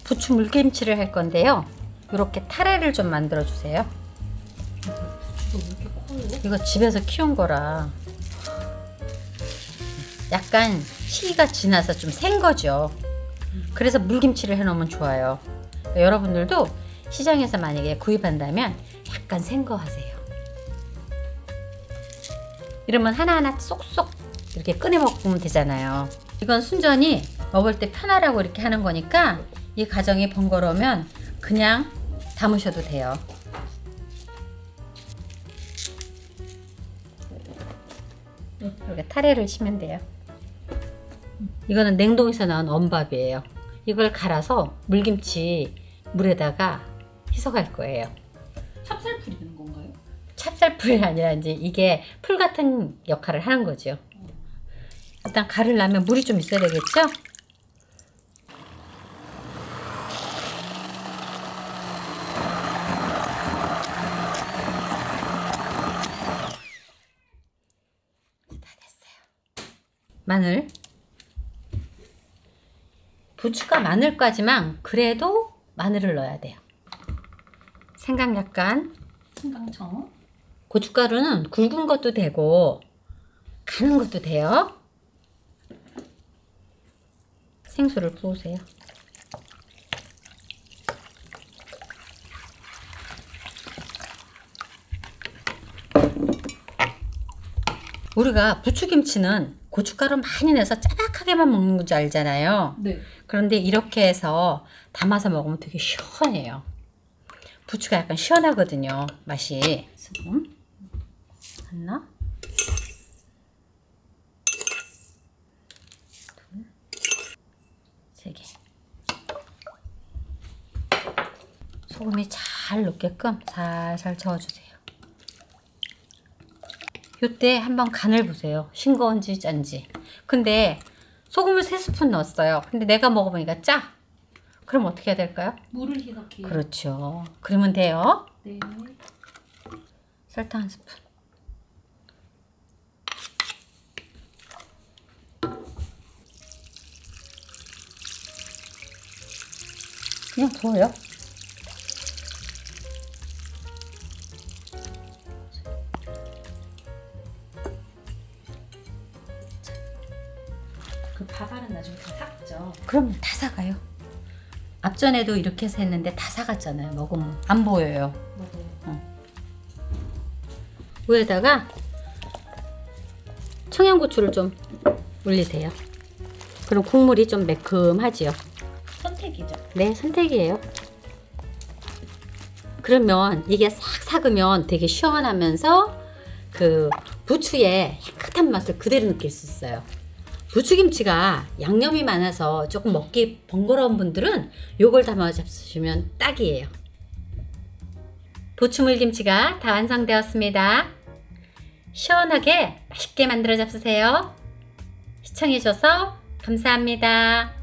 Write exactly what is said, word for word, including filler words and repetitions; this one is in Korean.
부추 물김치를 할 건데요. 이렇게 타레를 좀 만들어 주세요. 부추가 왜 이렇게 커요? 이거 집에서 키운 거라 약간 시기가 지나서 좀 센 거죠. 그래서 물김치를 해 놓으면 좋아요. 그러니까 여러분들도 시장에서 만약에 구입한다면 약간 센 거 하세요. 이러면 하나하나 쏙쏙 이렇게 꺼내 먹으면 되잖아요. 이건 순전히 먹을 때 편하라고 이렇게 하는 거니까 이 과정이 번거로우면 그냥 담으셔도 돼요. 이렇게 타레를 치면 돼요. 이거는 냉동에서 나온 언밥이에요. 이걸 갈아서 물김치 물에다가 희석할 거예요. 찹쌀풀이 되는 건가요? 찹쌀풀이 아니라 이제 이게 풀 같은 역할을 하는 거죠. 일단 갈으려면 물이 좀 있어야 되겠죠? 다 됐어요. 마늘. 부추가 마늘까지만 그래도 마늘을 넣어야 돼요. 생강 약간. 생강청. 고춧가루는 굵은 것도 되고 가는 것도 돼요. 생수를 부으세요. 우리가 부추김치는 고춧가루 많이 내서 짜박하게만 먹는 줄 알잖아요. 네. 그런데 이렇게 해서 담아서 먹으면 되게 시원해요. 부추가 약간 시원하거든요. 맛이. 소금 하나, 둘, 세 개. 소금이 잘 녹게끔 살살 저어주세요. 이때 한번 간을 보세요. 싱거운지 짠지. 근데 소금을 세 스푼 넣었어요. 근데 내가 먹어보니까 짜. 그럼 어떻게 해야 될까요? 물을 희석해요. 그렇죠. 그러면 돼요. 네. 설탕 한 스푼. 그냥 부어요. 그 밥알은 나중에 다 삭죠? 그럼 다 사가요. 앞전에도 이렇게 해서 했는데 다 사갔잖아요. 먹으면 안 보여요. 맞아요. 어. 위에다가 청양고추를 좀 올리세요. 그럼 국물이 좀 매콤하지요. 선택이죠. 네, 선택이에요. 그러면 이게 싹 삭으면 되게 시원하면서 그 부추의 향긋한 맛을 그대로 느낄 수 있어요. 부추김치가 양념이 많아서 조금 먹기 번거로운 분들은 요걸 담아 잡수시면 딱이에요. 부추물김치가 다 완성되었습니다. 시원하게 맛있게 만들어 잡수세요. 시청해주셔서 감사합니다.